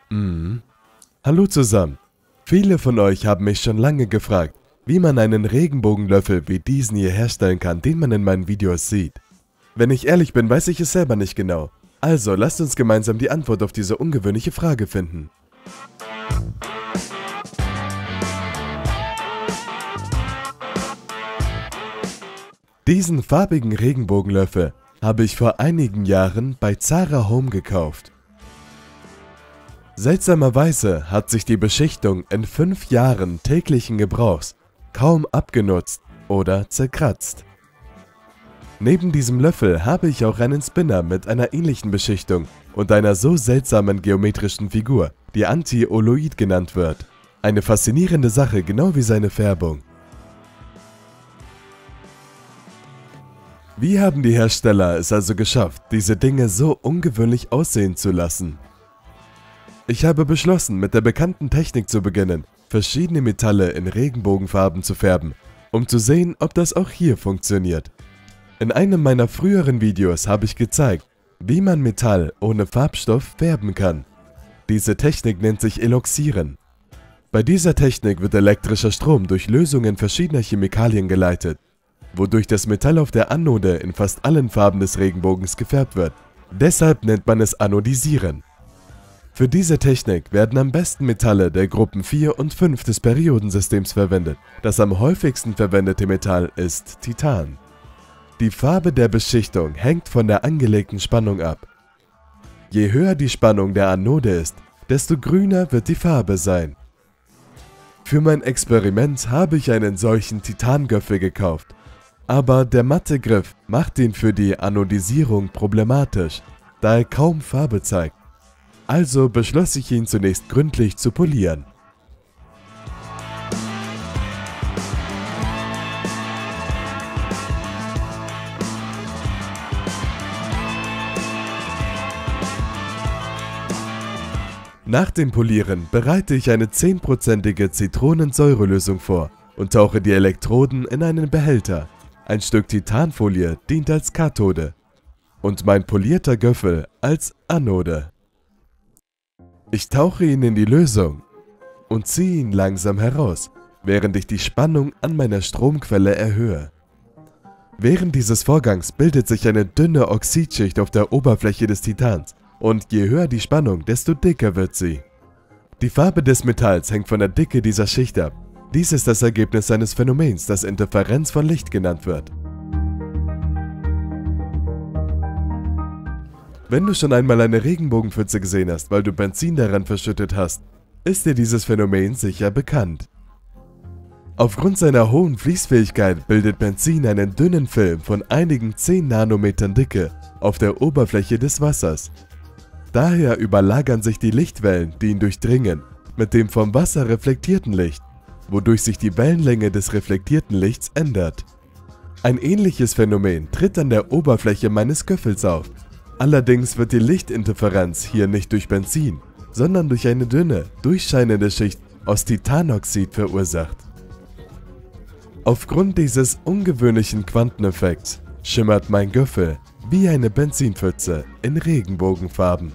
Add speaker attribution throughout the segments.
Speaker 1: Mhm. Hallo zusammen. Viele von euch haben mich schon lange gefragt, wie man einen Regenbogenlöffel wie diesen hier herstellen kann, den man in meinen Videos sieht. Wenn ich ehrlich bin, weiß ich es selber nicht genau. Also lasst uns gemeinsam die Antwort auf diese ungewöhnliche Frage finden. Diesen farbigen Regenbogenlöffel habe ich vor einigen Jahren bei Zara Home gekauft. Seltsamerweise hat sich die Beschichtung in 5 Jahren täglichen Gebrauchs kaum abgenutzt oder zerkratzt. Neben diesem Löffel habe ich auch einen Spinner mit einer ähnlichen Beschichtung und einer so seltsamen geometrischen Figur, die Anti-Oloid genannt wird. Eine faszinierende Sache, genau wie seine Färbung. Wie haben die Hersteller es also geschafft, diese Dinge so ungewöhnlich aussehen zu lassen? Ich habe beschlossen, mit der bekannten Technik zu beginnen, verschiedene Metalle in Regenbogenfarben zu färben, um zu sehen, ob das auch hier funktioniert. In einem meiner früheren Videos habe ich gezeigt, wie man Metall ohne Farbstoff färben kann. Diese Technik nennt sich Eloxieren. Bei dieser Technik wird elektrischer Strom durch Lösungen verschiedener Chemikalien geleitet, wodurch das Metall auf der Anode in fast allen Farben des Regenbogens gefärbt wird. Deshalb nennt man es Anodisieren. Für diese Technik werden am besten Metalle der Gruppen 4 und 5 des Periodensystems verwendet. Das am häufigsten verwendete Metall ist Titan. Die Farbe der Beschichtung hängt von der angelegten Spannung ab. Je höher die Spannung der Anode ist, desto grüner wird die Farbe sein. Für mein Experiment habe ich einen solchen Titangöffel gekauft, aber der matte Griff macht ihn für die Anodisierung problematisch, da er kaum Farbe zeigt. Also beschloss ich ihn zunächst gründlich zu polieren. Nach dem Polieren bereite ich eine 10%ige Zitronensäurelösung vor und tauche die Elektroden in einen Behälter. Ein Stück Titanfolie dient als Kathode und mein polierter Göffel als Anode. Ich tauche ihn in die Lösung und ziehe ihn langsam heraus, während ich die Spannung an meiner Stromquelle erhöhe. Während dieses Vorgangs bildet sich eine dünne Oxidschicht auf der Oberfläche des Titans und je höher die Spannung, desto dicker wird sie. Die Farbe des Metalls hängt von der Dicke dieser Schicht ab. Dies ist das Ergebnis eines Phänomens, das Interferenz von Licht genannt wird. Wenn du schon einmal eine Regenbogenpfütze gesehen hast, weil du Benzin daran verschüttet hast, ist dir dieses Phänomen sicher bekannt. Aufgrund seiner hohen Fließfähigkeit bildet Benzin einen dünnen Film von einigen 10 Nanometern Dicke auf der Oberfläche des Wassers. Daher überlagern sich die Lichtwellen, die ihn durchdringen, mit dem vom Wasser reflektierten Licht, wodurch sich die Wellenlänge des reflektierten Lichts ändert. Ein ähnliches Phänomen tritt an der Oberfläche meines Göffels auf. Allerdings wird die Lichtinterferenz hier nicht durch Benzin, sondern durch eine dünne, durchscheinende Schicht aus Titanoxid verursacht. Aufgrund dieses ungewöhnlichen Quanteneffekts schimmert mein Göffel wie eine Benzinpfütze in Regenbogenfarben.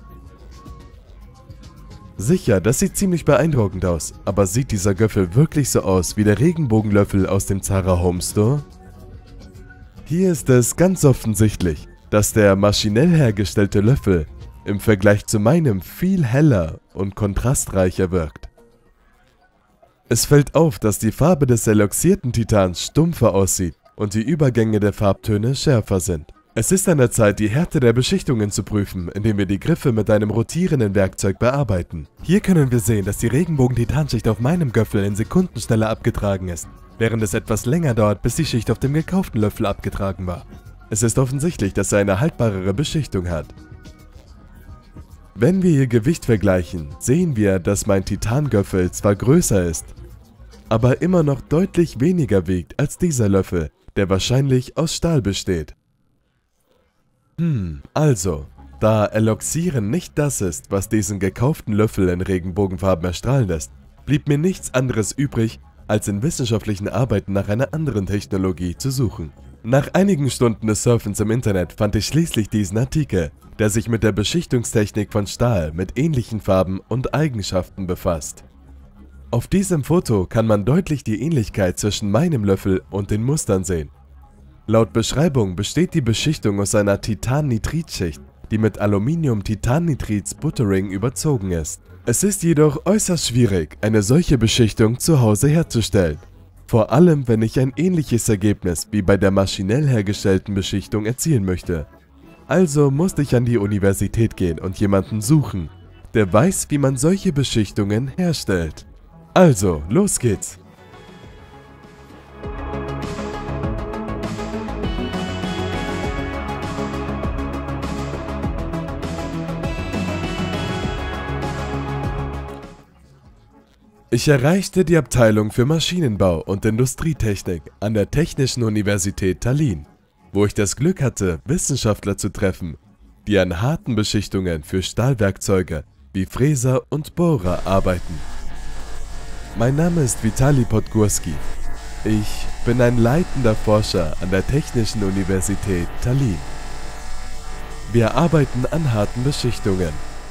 Speaker 1: Sicher, das sieht ziemlich beeindruckend aus, aber sieht dieser Göffel wirklich so aus wie der Regenbogenlöffel aus dem Zara Home Store? Hier ist es ganz offensichtlich, dass der maschinell hergestellte Löffel im Vergleich zu meinem viel heller und kontrastreicher wirkt. Es fällt auf, dass die Farbe des eloxierten Titans stumpfer aussieht und die Übergänge der Farbtöne schärfer sind. Es ist an der Zeit, die Härte der Beschichtungen zu prüfen, indem wir die Griffe mit einem rotierenden Werkzeug bearbeiten. Hier können wir sehen, dass die Regenbogen-Titanschicht auf meinem Göffel in Sekunden schneller abgetragen ist, während es etwas länger dauert, bis die Schicht auf dem gekauften Löffel abgetragen war. Es ist offensichtlich, dass er eine haltbarere Beschichtung hat. Wenn wir ihr Gewicht vergleichen, sehen wir, dass mein Titangöffel zwar größer ist, aber immer noch deutlich weniger wiegt als dieser Löffel, der wahrscheinlich aus Stahl besteht. Also, da Eloxieren nicht das ist, was diesen gekauften Löffel in Regenbogenfarben erstrahlen lässt, blieb mir nichts anderes übrig, als in wissenschaftlichen Arbeiten nach einer anderen Technologie zu suchen. Nach einigen Stunden des Surfens im Internet fand ich schließlich diesen Artikel, der sich mit der Beschichtungstechnik von Stahl mit ähnlichen Farben und Eigenschaften befasst. Auf diesem Foto kann man deutlich die Ähnlichkeit zwischen meinem Löffel und den Mustern sehen. Laut Beschreibung besteht die Beschichtung aus einer Titannitrid-Schicht, die mit Aluminiumtitannitrid-Sputtering überzogen ist. Es ist jedoch äußerst schwierig, eine solche Beschichtung zu Hause herzustellen. Vor allem, wenn ich ein ähnliches Ergebnis wie bei der maschinell hergestellten Beschichtung erzielen möchte. Also musste ich an die Universität gehen und jemanden suchen, der weiß, wie man solche Beschichtungen herstellt. Also, los geht's! Ich erreichte die Abteilung für Maschinenbau und Industrietechnik an der Technischen Universität Tallinn, wo ich das Glück hatte, Wissenschaftler zu treffen, die an harten Beschichtungen für Stahlwerkzeuge wie Fräser und Bohrer arbeiten. Mein Name ist Vitali Podgorski. Ich bin ein leitender Forscher an der Technischen Universität Tallinn. Wir arbeiten an harten Beschichtungen.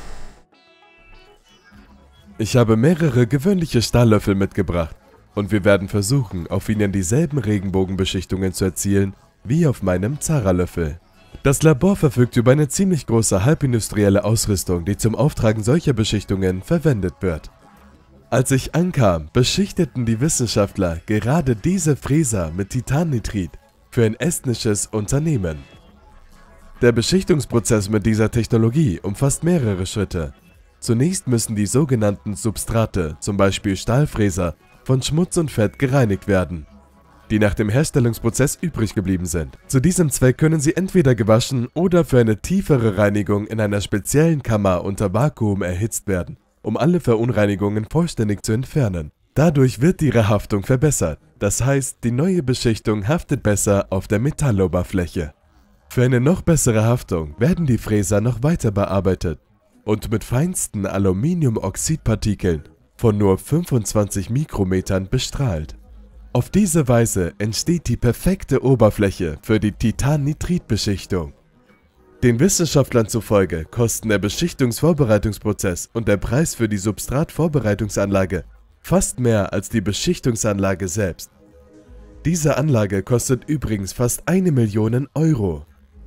Speaker 1: Ich habe mehrere gewöhnliche Stahllöffel mitgebracht und wir werden versuchen, auf ihnen dieselben Regenbogenbeschichtungen zu erzielen wie auf meinem Zara-Löffel. Das Labor verfügt über eine ziemlich große halbindustrielle Ausrüstung, die zum Auftragen solcher Beschichtungen verwendet wird. Als ich ankam, beschichteten die Wissenschaftler gerade diese Fräser mit Titannitrid für ein estnisches Unternehmen. Der Beschichtungsprozess mit dieser Technologie umfasst mehrere Schritte. Zunächst müssen die sogenannten Substrate, zum Beispiel Stahlfräser, von Schmutz und Fett gereinigt werden, die nach dem Herstellungsprozess übrig geblieben sind. Zu diesem Zweck können sie entweder gewaschen oder für eine tiefere Reinigung in einer speziellen Kammer unter Vakuum erhitzt werden, um alle Verunreinigungen vollständig zu entfernen. Dadurch wird ihre Haftung verbessert, das heißt, die neue Beschichtung haftet besser auf der Metalloberfläche. Für eine noch bessere Haftung werden die Fräser noch weiter bearbeitet und mit feinsten Aluminiumoxidpartikeln von nur 25 Mikrometern bestrahlt. Auf diese Weise entsteht die perfekte Oberfläche für die Titannitrid-Beschichtung. Den Wissenschaftlern zufolge kosten der Beschichtungsvorbereitungsprozess und der Preis für die Substratvorbereitungsanlage fast mehr als die Beschichtungsanlage selbst. Diese Anlage kostet übrigens fast 1 Million Euro.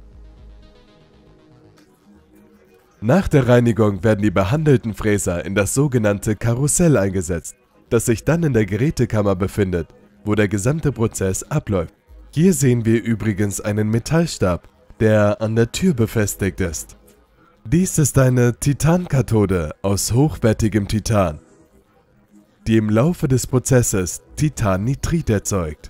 Speaker 1: Nach der Reinigung werden die behandelten Fräser in das sogenannte Karussell eingesetzt, das sich dann in der Gerätekammer befindet, wo der gesamte Prozess abläuft. Hier sehen wir übrigens einen Metallstab, der an der Tür befestigt ist. Dies ist eine Titankathode aus hochwertigem Titan, die im Laufe des Prozesses Titannitrid erzeugt.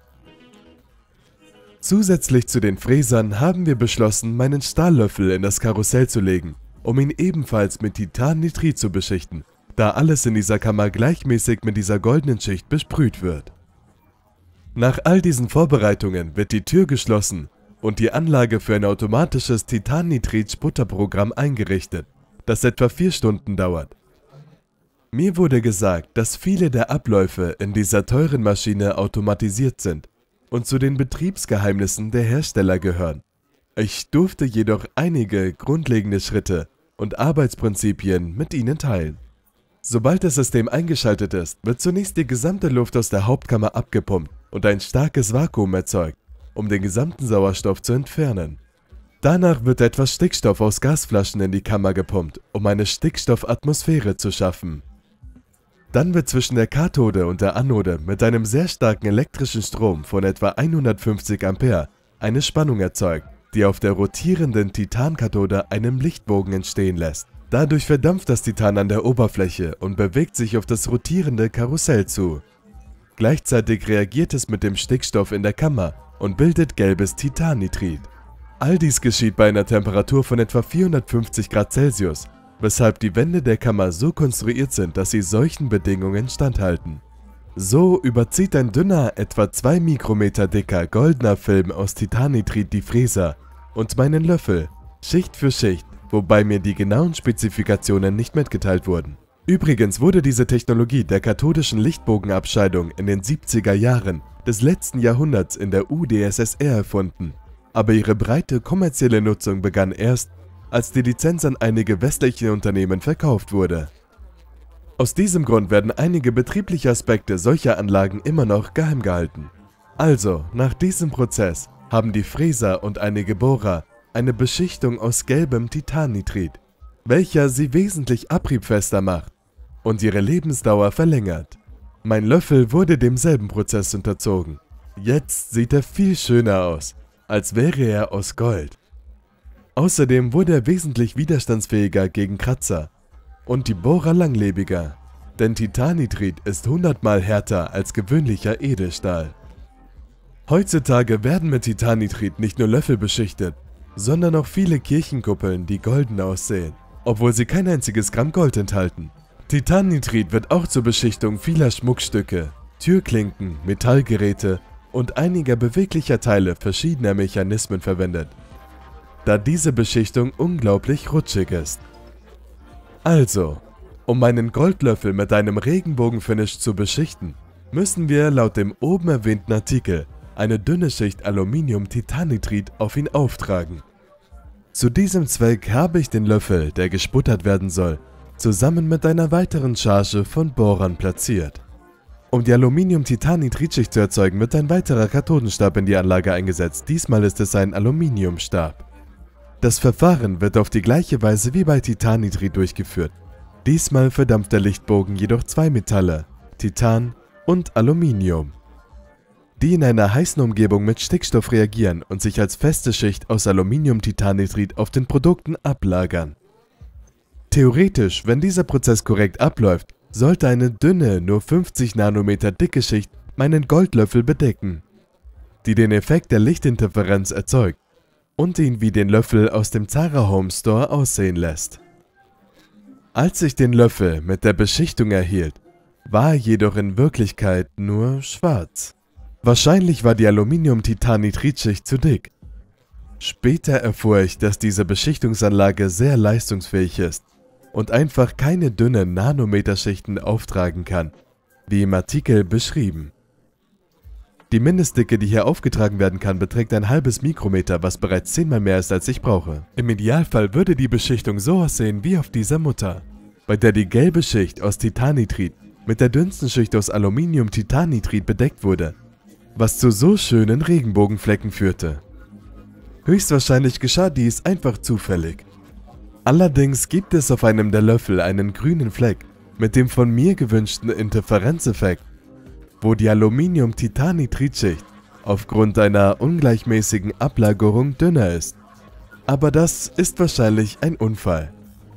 Speaker 1: Zusätzlich zu den Fräsern haben wir beschlossen, meinen Stahllöffel in das Karussell zu legen, um ihn ebenfalls mit Titannitrid zu beschichten, da alles in dieser Kammer gleichmäßig mit dieser goldenen Schicht besprüht wird. Nach all diesen Vorbereitungen wird die Tür geschlossen und die Anlage für ein automatisches Titannitrid-Sputterprogramm eingerichtet, das etwa 4 Stunden dauert. Mir wurde gesagt, dass viele der Abläufe in dieser teuren Maschine automatisiert sind und zu den Betriebsgeheimnissen der Hersteller gehören. Ich durfte jedoch einige grundlegende Schritte und Arbeitsprinzipien mit ihnen teilen. Sobald das System eingeschaltet ist, wird zunächst die gesamte Luft aus der Hauptkammer abgepumpt und ein starkes Vakuum erzeugt, um den gesamten Sauerstoff zu entfernen. Danach wird etwas Stickstoff aus Gasflaschen in die Kammer gepumpt, um eine Stickstoffatmosphäre zu schaffen. Dann wird zwischen der Kathode und der Anode mit einem sehr starken elektrischen Strom von etwa 150 Ampere eine Spannung erzeugt, die auf der rotierenden Titankathode einen Lichtbogen entstehen lässt. Dadurch verdampft das Titan an der Oberfläche und bewegt sich auf das rotierende Karussell zu. Gleichzeitig reagiert es mit dem Stickstoff in der Kammer und bildet gelbes Titannitrid. All dies geschieht bei einer Temperatur von etwa 450 Grad Celsius, weshalb die Wände der Kammer so konstruiert sind, dass sie solchen Bedingungen standhalten. So überzieht ein dünner, etwa 2 Mikrometer dicker goldener Film aus Titannitrid die Fräser und meinen Löffel, Schicht für Schicht, wobei mir die genauen Spezifikationen nicht mitgeteilt wurden. Übrigens wurde diese Technologie der kathodischen Lichtbogenabscheidung in den 70er Jahren des letzten Jahrhunderts in der UdSSR erfunden, aber ihre breite kommerzielle Nutzung begann erst, als die Lizenz an einige westliche Unternehmen verkauft wurde. Aus diesem Grund werden einige betriebliche Aspekte solcher Anlagen immer noch geheim gehalten. Also, nach diesem Prozess haben die Fräser und einige Bohrer eine Beschichtung aus gelbem Titannitrid, welcher sie wesentlich abriebfester macht und ihre Lebensdauer verlängert. Mein Löffel wurde demselben Prozess unterzogen. Jetzt sieht er viel schöner aus, als wäre er aus Gold. Außerdem wurde er wesentlich widerstandsfähiger gegen Kratzer und die Bohrer langlebiger, denn Titannitrid ist 100-mal härter als gewöhnlicher Edelstahl. Heutzutage werden mit Titannitrid nicht nur Löffel beschichtet, sondern auch viele Kirchenkuppeln, die golden aussehen, obwohl sie kein einziges Gramm Gold enthalten. Titannitrid wird auch zur Beschichtung vieler Schmuckstücke, Türklinken, Metallgeräte und einiger beweglicher Teile verschiedener Mechanismen verwendet, da diese Beschichtung unglaublich rutschig ist. Also, um meinen Goldlöffel mit einem Regenbogenfinish zu beschichten, müssen wir laut dem oben erwähnten Artikel eine dünne Schicht Aluminium-Titannitrid auf ihn auftragen. Zu diesem Zweck habe ich den Löffel, der gesputtert werden soll, zusammen mit einer weiteren Charge von Bohrern platziert. Um die Aluminium-Titannitrid-Schicht zu erzeugen, wird ein weiterer Kathodenstab in die Anlage eingesetzt, diesmal ist es ein Aluminiumstab. Das Verfahren wird auf die gleiche Weise wie bei Titannitrid durchgeführt. Diesmal verdampft der Lichtbogen jedoch zwei Metalle, Titan und Aluminium, die in einer heißen Umgebung mit Stickstoff reagieren und sich als feste Schicht aus Aluminium-Titannitrid auf den Produkten ablagern. Theoretisch, wenn dieser Prozess korrekt abläuft, sollte eine dünne, nur 50 Nanometer dicke Schicht meinen Goldlöffel bedecken, die den Effekt der Lichtinterferenz erzeugt und ihn wie den Löffel aus dem Zara Home Store aussehen lässt. Als ich den Löffel mit der Beschichtung erhielt, war er jedoch in Wirklichkeit nur schwarz. Wahrscheinlich war die Aluminium-Titannitrid-Schicht zu dick. Später erfuhr ich, dass diese Beschichtungsanlage sehr leistungsfähig ist und einfach keine dünnen Nanometerschichten auftragen kann, wie im Artikel beschrieben. Die Mindestdicke, die hier aufgetragen werden kann, beträgt ein halbes Mikrometer, was bereits 10-mal mehr ist, als ich brauche. Im Idealfall würde die Beschichtung so aussehen wie auf dieser Mutter, bei der die gelbe Schicht aus Titannitrid mit der dünnsten Schicht aus Aluminium-Titannitrid bedeckt wurde, was zu so schönen Regenbogenflecken führte. Höchstwahrscheinlich geschah dies einfach zufällig. Allerdings gibt es auf einem der Löffel einen grünen Fleck mit dem von mir gewünschten Interferenzeffekt, wo die Aluminium-Titannitrid-Schicht aufgrund einer ungleichmäßigen Ablagerung dünner ist. Aber das ist wahrscheinlich ein Unfall.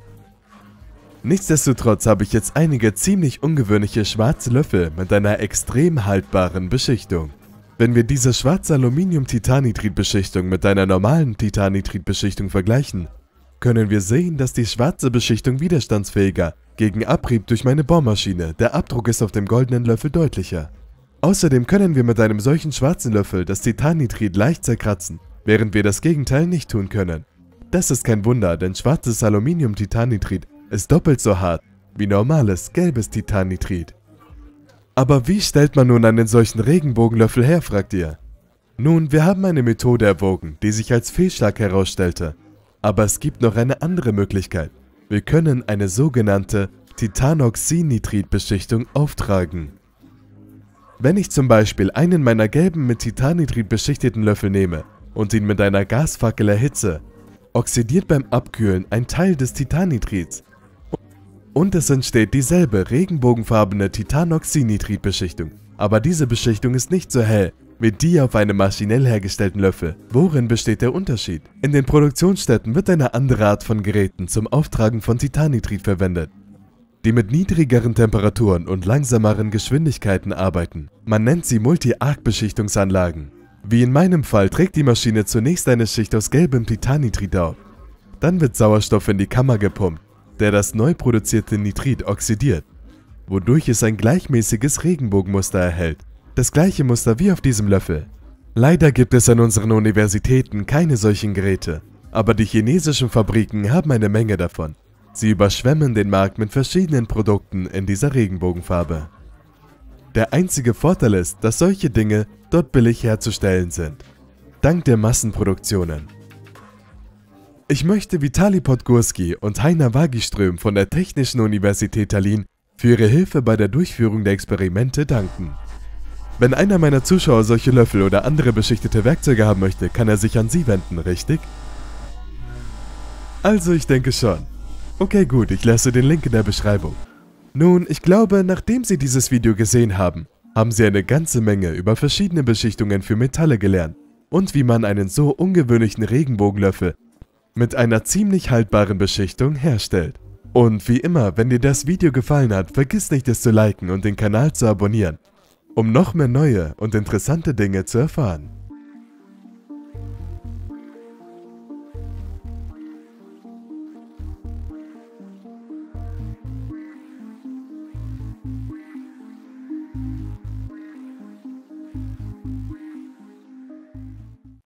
Speaker 1: Nichtsdestotrotz habe ich jetzt einige ziemlich ungewöhnliche schwarze Löffel mit einer extrem haltbaren Beschichtung. Wenn wir diese schwarze Aluminium-Titannitrid-Beschichtung mit einer normalen Titannitrid-Beschichtung vergleichen, können wir sehen, dass die schwarze Beschichtung widerstandsfähiger gegen Abrieb durch meine Bohrmaschine, der Abdruck ist auf dem goldenen Löffel deutlicher. Außerdem können wir mit einem solchen schwarzen Löffel das Titannitrid leicht zerkratzen, während wir das Gegenteil nicht tun können. Das ist kein Wunder, denn schwarzes Aluminium-Titannitrid ist doppelt so hart wie normales gelbes Titannitrid. Aber wie stellt man nun einen solchen Regenbogenlöffel her, fragt ihr? Nun, wir haben eine Methode erwogen, die sich als Fehlschlag herausstellte. Aber es gibt noch eine andere Möglichkeit. Wir können eine sogenannte Titanoxinitrid-Beschichtung auftragen. Wenn ich zum Beispiel einen meiner gelben mit Titannitrid beschichteten Löffel nehme und ihn mit einer Gasfackel erhitze, oxidiert beim Abkühlen ein Teil des Titanitrids und es entsteht dieselbe regenbogenfarbene Titanoxinitrid-Beschichtung. Aber diese Beschichtung ist nicht so hell wie die auf einem maschinell hergestellten Löffel. Worin besteht der Unterschied? In den Produktionsstätten wird eine andere Art von Geräten zum Auftragen von Titannitrid verwendet, die mit niedrigeren Temperaturen und langsameren Geschwindigkeiten arbeiten. Man nennt sie Multi-Arc-Beschichtungsanlagen. Wie in meinem Fall trägt die Maschine zunächst eine Schicht aus gelbem Titannitrid auf. Dann wird Sauerstoff in die Kammer gepumpt, der das neu produzierte Nitrid oxidiert, wodurch es ein gleichmäßiges Regenbogenmuster erhält. Das gleiche Muster wie auf diesem Löffel. Leider gibt es an unseren Universitäten keine solchen Geräte, aber die chinesischen Fabriken haben eine Menge davon. Sie überschwemmen den Markt mit verschiedenen Produkten in dieser Regenbogenfarbe. Der einzige Vorteil ist, dass solche Dinge dort billig herzustellen sind, dank der Massenproduktionen. Ich möchte Vitali Podgorski und Heiner Wagiström von der Technischen Universität Tallinn für ihre Hilfe bei der Durchführung der Experimente danken. Wenn einer meiner Zuschauer solche Löffel oder andere beschichtete Werkzeuge haben möchte, kann er sich an sie wenden, richtig? Also ich denke schon. Okay gut, ich lasse den Link in der Beschreibung. Nun, ich glaube, nachdem Sie dieses Video gesehen haben, haben Sie eine ganze Menge über verschiedene Beschichtungen für Metalle gelernt und wie man einen so ungewöhnlichen Regenbogenlöffel mit einer ziemlich haltbaren Beschichtung herstellt. Und wie immer, wenn dir das Video gefallen hat, vergiss nicht es zu liken und den Kanal zu abonnieren, um noch mehr neue und interessante Dinge zu erfahren.